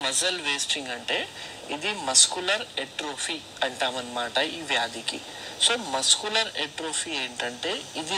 Muscle wasting అంటే ఇది muscular atrophy అంటామన్నమాట ఈ వ్యాధికి. సో మస్కులర్ ఎట్రోఫీ ఏంటంటే ఇది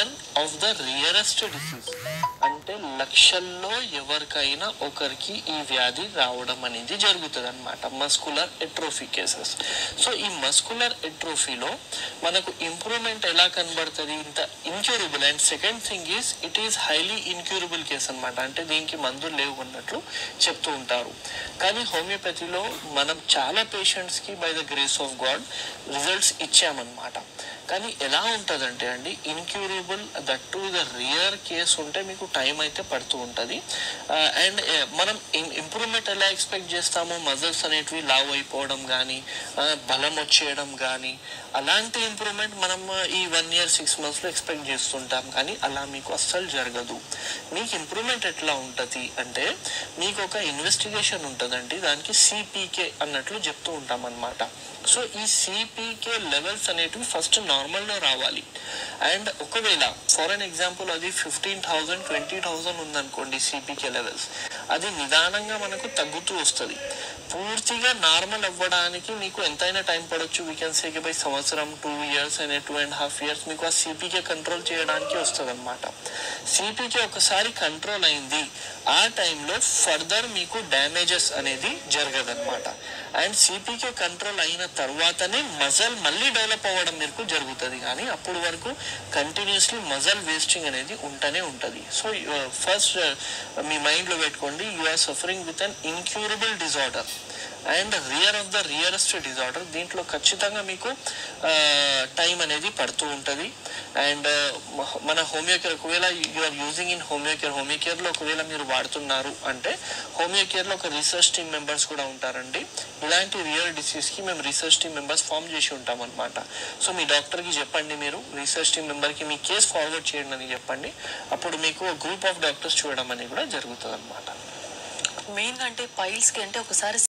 రియరెస్ట్ డిసీజ్. అంటే లక్షల్లో ఎవరికైనా ఒకరికి ఈ వ్యాధి రావడం అనేది జరుగుతుంది అనమాట, మస్కులర్ ఎట్రోఫీ కేసెస్. సో ఈ మస్కులర్ ఎట్రోఫీలో మనకు ఇంప్రూవ్మెంట్ ఎలా కనబడుతుంది, ఇంత incurable. And second thing is it is highly incurable case అనమాట. అంటే దీనికి మందులు లేవు అన్నట్లు చెప్తూ ఉంటారు. కానీ హోమియోపతిలో మనం చాలా పేషెంట్స్కి by the grace of God results ఇచ్చామన్నమాట. కానీ ఎలా ఉంటుందంటే అండి, incurable that too the rare case ఉంటే మీకు టైం అయితే పడుతూ ఉంటుంది. అండ్ మనం ఇంప్రూవ్మెంట్ ఎలా ఎక్స్పెక్ట్ చేస్తామో, మజిల్స్ అనేటివి లావ్ అయిపోవడం కానీ, బలం వచ్చేయడం కానీ, అలాంటి ఇంప్రూవ్మెంట్ మనం ఈ 1 year 6 monthsలో ఎక్స్పెక్ట్ చేస్తుంటాం. కానీ అలా మీకు అస్సలు జరగదు. మీకు ఇంప్రూవ్మెంట్ ఎట్లా ఉంటుంది అంటే, మీకు ఒక ఇన్వెస్టిగేషన్ ఉంటుందండి, దానికి సిపికే అన్నట్లు చెప్తూ ఉంటాం అన్నమాట. సో ఈ సిపికే లెవెల్స్ అనేటివి ఫస్ట్ నార్మల్లో రావాలి. అండ్ ఒకవేళ ఫర్ అన్ ఎగ్జాంపుల్ అది 15,000 20,000 ఉందనుకోండి సిపికే లెవెల్స్, అది నిదానంగా మనకు తగ్గుతూ వస్తుంది. పూర్తిగా నార్మల్ అవ్వడానికి మీకు ఎంతైనా టైం పడవచ్చు. వీ కెన్ సే బై సంవత్సరం, 2 years అనే 2.5 years మీకు ఆ సిపికే కంట్రోల్ చేయడానికి వస్తుంది అనమాట. సిపికే ఒకసారి కంట్రోల్ అయింది, ఆ టైంలో ఫర్దర్ మీకు డ్యామేజెస్ అనేది జరగదన్నమాట. అండ్ సిపికే కంట్రోల్ అయిన తర్వాతనే మజల్ మళ్ళీ డెవలప్ అవ్వడం మీకు జరుగుతుంది. కానీ అప్పటి వరకు కంటిన్యూస్లీ మజల్ వేస్టింగ్ అనేది ఉంటూనే ఉంటుంది. సో ఫస్ట్ మీ మైండ్లో పెట్టుకోండి, you are suffering with an incurable disorder and rarest disorder. దీంట్లో ఖచ్చితంగా మీకు టైం అనేది పడుతూ ఉంటుంది. అండ్ మన హోమియోకేర్ ఒకవేళ యు ఆర్ యూజింగ్ ఇన్ హోమియోకేర్లో ఒకవేళ మీరు వాడుతున్నారు అంటే, హోమియోకేర్లో ఒక రీసెర్చ్ టీమ్ మెంబర్స్ కూడా ఉంటారండి. ఇలాంటి రియర్ డిసీజ్కి మేము రీసెర్చ్ టీమ్ మెంబర్స్ ఫామ్ చేసి ఉంటాం అనమాట. సో మీ డాక్టర్కి చెప్పండి, మీరు రీసెర్చ్ టీమ్ మెంబర్కి మీ కేసు ఫార్వర్డ్ చేయండి అని చెప్పండి. అప్పుడు మీకు గ్రూప్ ఆఫ్ డాక్టర్స్ చూడడం అనేది కూడా జరుగుతుంది అనమాట. మెయిన్గా అంటే పైల్స్కి అంటే ఒకసారి